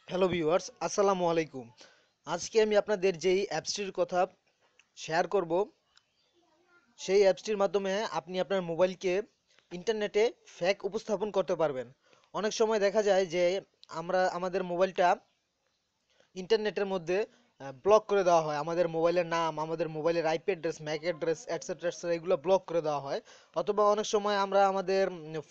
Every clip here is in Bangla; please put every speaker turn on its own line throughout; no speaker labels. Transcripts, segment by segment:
হ্যালো ভিউয়ার্স, আসসালামু আলাইকুম। আজকে আমি আপনাদের যেই অ্যাপসটির কথা শেয়ার করব, সেই অ্যাপসটির মাধ্যমে আপনি আপনার মোবাইলকে ইন্টারনেটে ফ্যাক উপস্থাপন করতে পারবেন। অনেক সময় দেখা যায় যে আমরা আমাদের মোবাইলটা ইন্টারনেটের মধ্যে ব্লক করে দেওয়া হয়। আমাদের মোবাইলের নাম, আমাদের মোবাইলের IP address, MAC address, etcetera etcetera এগুলো ব্লক করে দেওয়া হয়। অথবা অনেক সময় আমরা আমাদের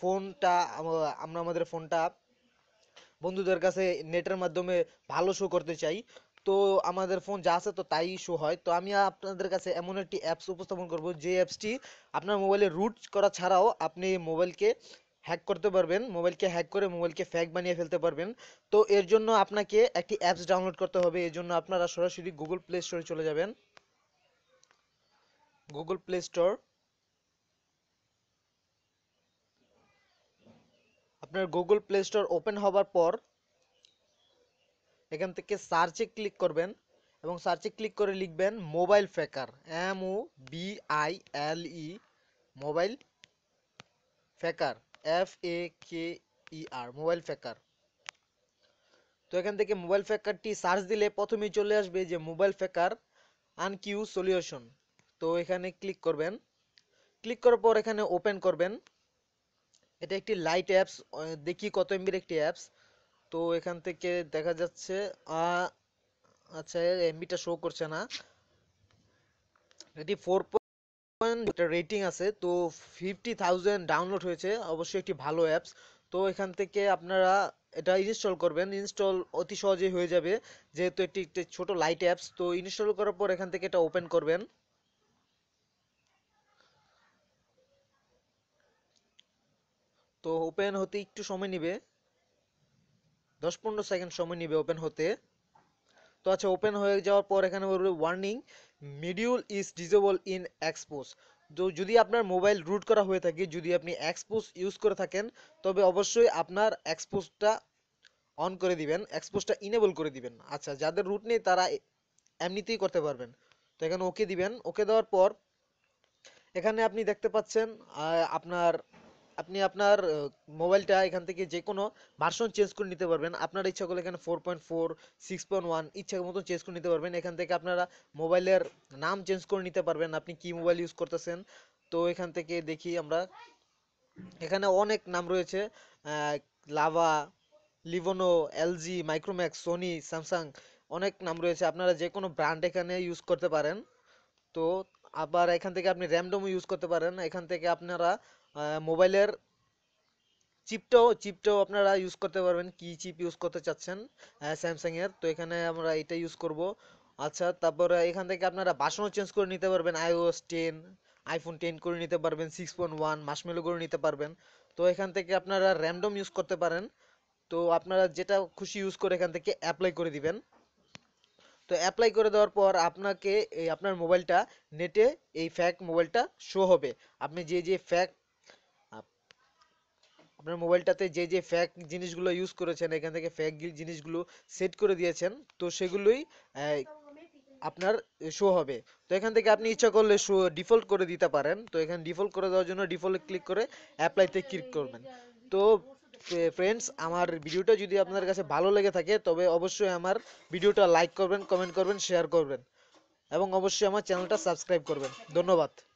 ফোনটা বন্ধুদের কাছে নেটের মাধ্যমে ভালো শো করতে চাই। তো আমাদের ফোন যা আছে তো তাই শো হয়। তো আমি আপনাদের কাছে এমন একটি অ্যাপস উপস্থাপন করব, যে অ্যাপসটি আপনার মোবাইলে রুট করা ছাড়াও আপনি মোবাইলকে হ্যাক করতে পারবেন, মোবাইলকে হ্যাক করে মোবাইলকে ফ্যাক বানিয়ে ফেলতে পারবেন। তো এর জন্য আপনাকে একটি অ্যাপস ডাউনলোড করতে হবে। এর জন্য আপনারা সরাসরি গুগল প্লে স্টোরে চলে যাবেন। গুগল প্লে স্টোর, আপনার গুগল প্লে স্টোর ওপেন হবার পর এখান থেকে সার্চে ক্লিক করবেন এবং সার্চে ক্লিক করে লিখবেন mobile faker, MOBILE, mobile faker, FAKER, mobile faker. তো এখান থেকে মোবাইল ফ্যাকারটি সার্চ দিলে প্রথমেই চলে আসবে যে মোবাইল ফ্যাকার আনকিউ সলিউশন। তো এখানে ক্লিক করবেন। ক্লিক করার পর এখানে ওপেন করবেন। এটা একটি লাইট অ্যাপস, দেখি কত এমবির একটি অ্যাপস। তো এখান থেকে দেখা যাচ্ছে আচ্ছা, এমবিটা শো করছে না। এটি 4 রেটিং আছে, তো 50,000 ডাউনলোড হয়েছে, অবশ্যই একটি ভালো অ্যাপস। তো এখান থেকে আপনারা এটা ইনস্টল করবেন। ইনস্টল অতি সহজেই হয়ে যাবে, যেহেতু এটি একটি ছোট লাইট অ্যাপস। তো ইনস্টল করার পর এখান থেকে এটা ওপেন করবেন। তো ওপেন হতে একটু সময় নেবে, 10-15 সেকেন্ড সময় নেবে ওপেন হতে। তো আচ্ছা, ওপেন হয়ে যাওয়ার পর এখানে বলবে warning, module is disable in Xposed. তো যদি আপনার মোবাইল রুট করা হয়ে থাকে, যদি আপনি এক্সপোজ ইউজ করে থাকেন, তবে অবশ্যই আপনার এক্সপোজটা অন করে দিবেন, এক্সপোজটা ইনেবল করে দিবেন। আচ্ছা, যাদের রুট নেই তারা এমনিতেই করতে পারবেন। তো এখানে ওকে দিবেন। ওকে দেওয়ার পর এখানে আপনি দেখতে পাচ্ছেন আপনার আপনি আপনার মোবাইলটা এখান থেকে যে কোনো ভার্সন চেঞ্জ করে নিতে পারবেন। আপনার ইচ্ছা করলে এখানে 4.4, 6.1 ইচ্ছা মতো চেঞ্জ করে নিতে পারবেন। এখান থেকে আপনারা মোবাইলের নাম চেঞ্জ করে নিতে পারবেন, আপনি কি মোবাইল ইউজ করতেছেন। তো এখান থেকে দেখি আমরা, এখানে অনেক নাম রয়েছে, Lava, Lenovo, LG, Micromax, Sony, Samsung, অনেক নাম রয়েছে। আপনারা যে কোনো ব্র্যান্ড এখানে ইউজ করতে পারেন। তো আবার এখান থেকে আপনি র্যামডমও ইউজ করতে পারেন। এখান থেকে আপনারা মোবাইলের চিপটাও আপনারা ইউজ করতে পারবেন, কি চিপ ইউজ করতে চাচ্ছেন স্যামসাং এর। তো এখানে আমরা এটা ইউজ করব। আচ্ছা, তারপরে এখান থেকে আপনারা ভার্সনও চেঞ্জ করে নিতে পারবেন, iOS 10, iPhone 10 করে নিতে পারবেন, 6.1 মার্শমেলো করে নিতে পারবেন। তো এখান থেকে আপনারা র্যান্ডম ইউজ করতে পারেন। তো আপনারা যেটা খুশি ইউজ করে এখান থেকে অ্যাপ্লাই করে দিবেন। তো অ্যাপ্লাই করে দেওয়ার পর আপনাকে এই আপনার মোবাইলটা নেটে, এই ফ্যাক মোবাইলটা শো হবে। আপনি যে ফ্যাক আপনার মোবাইলটাতে যে ফ্যাক জিনিসগুলো ইউজ করেছেন, এখান থেকে ফ্যাক জিনিসগুলো সেট করে দিয়েছেন, তো সেগুলোই আহ, আপনার শো হবে। তো এখান থেকে আপনি ইচ্ছা করলে শো ডিফল্ট করে দিতে পারেন। তো এখানে ডিফল্ট করে দেওয়ার জন্য ডিফল্টে ক্লিক করে অ্যাপ্লাইতে ক্লিক করবেন। তো ফ্রেন্ডস, আমার ভিডিওটা যদি আপনার কাছে ভালো লেগে থাকে, তবে অবশ্যই আমার ভিডিওটা লাইক করবেন, কমেন্ট করবেন, শেয়ার করবেন এবং অবশ্যই আমার চ্যানেলটা সাবস্ক্রাইব করবেন। ধন্যবাদ।